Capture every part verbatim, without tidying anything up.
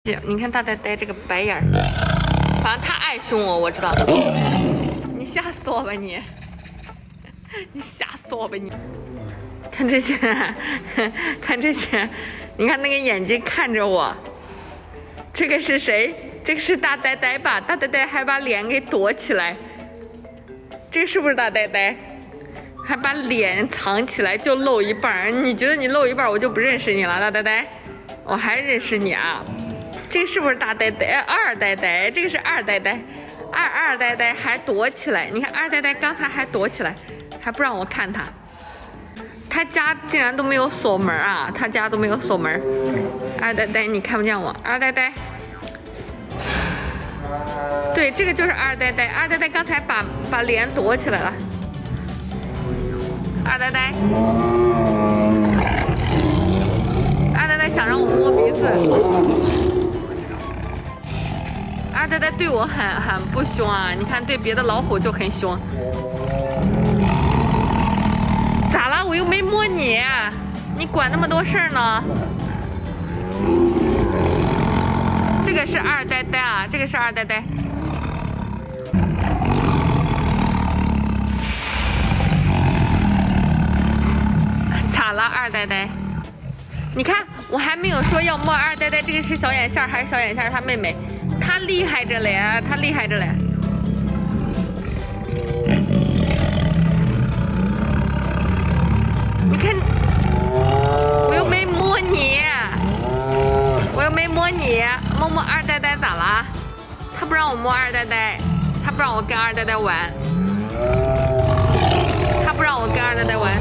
你看大呆呆这个白眼儿，反正他爱凶我，我知道。你吓死我吧你！你吓死我吧你！看这些，看这些，你看那个眼睛看着我。这个是谁？这个是大呆呆吧？大呆呆还把脸给躲起来。这个是不是大呆呆？还把脸藏起来，就露一半。你觉得你露一半，我就不认识你了，大呆呆？我还认识你啊！这个是不是大呆呆？二呆呆，这个是二呆呆，二二呆呆还躲起来。你看二呆呆刚才还躲起来，还不让我看他。他家竟然都没有锁门啊！他家都没有锁门。二呆呆，你看不见我。二呆呆，对，这个就是二呆呆。二呆呆刚才把把脸躲起来了。二呆呆，二呆呆想让我摸鼻子。二呆呆对我很很不凶啊，你看对别的老虎就很凶。咋了？我又没摸你，你管那么多事儿呢？这个是二呆呆啊，这个是二呆呆。咋了，二呆呆？你看，我还没有说要摸二呆呆，这个是小眼线还是小眼线？他妹妹。他厉害着嘞，他厉害着嘞！你看，我又没摸你，我又没摸你，摸摸二呆呆咋了？他不让我摸二呆呆，他不让我跟二呆呆玩，他不让我跟二呆呆玩。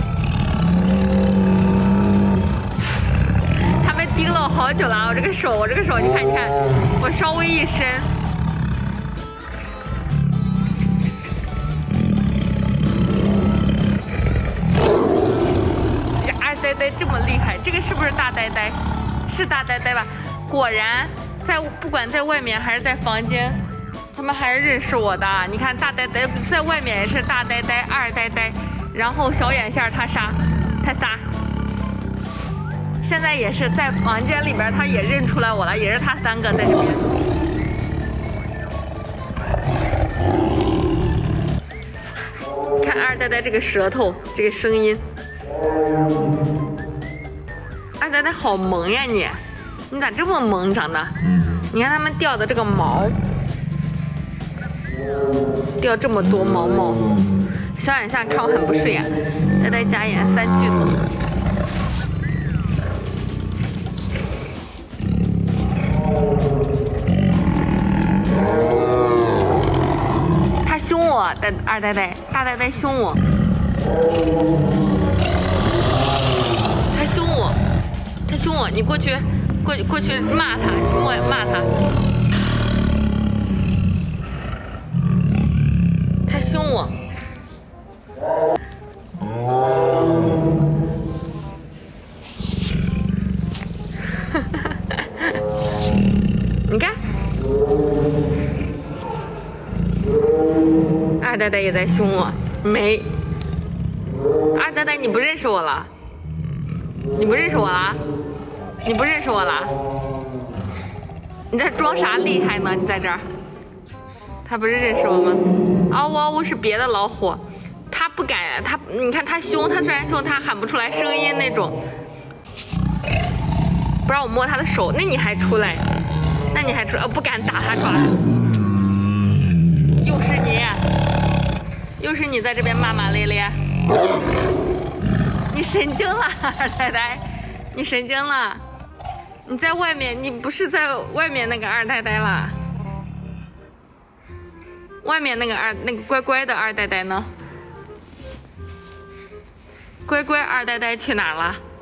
盯了我好久了，我这个手，我这个手，你看，你看，我稍微一伸，二呆呆这么厉害，这个是不是大呆呆？是大呆呆吧？果然，在不管在外面还是在房间，他们还是认识我的。你看大呆呆在外面也是大呆呆、二呆呆，然后小眼线他仨，他仨。现在也是在房间里边，他也认出来我了，也是他三个在这边。看二呆呆这个舌头，这个声音，二呆呆好萌呀你，你咋这么萌长得？你看他们掉的这个毛，掉这么多毛毛，小眼线看我很不顺眼，呆呆假眼三巨头。他凶我，呆二呆呆，大呆呆凶我，他凶我，他凶我，你过去，过去过去骂他，去骂骂他，他凶我。你看，二呆呆也在凶我，没。二呆呆，你不认识我了？你不认识我了？你不认识我了？你在装啥厉害呢？你在这儿？他不是认识我吗？嗷呜嗷呜是别的老虎，他不敢，他你看他凶，他虽然凶，他喊不出来声音那种。不让我摸他的手，那你还出来？那你还出来？呃，不敢打他爪子。又是你，又是你在这边骂骂咧咧。你神经了，二呆呆，你神经了。你在外面，你不是在外面那个二呆呆了？外面那个二那个乖乖的二呆呆呢？乖乖二呆呆去哪儿了？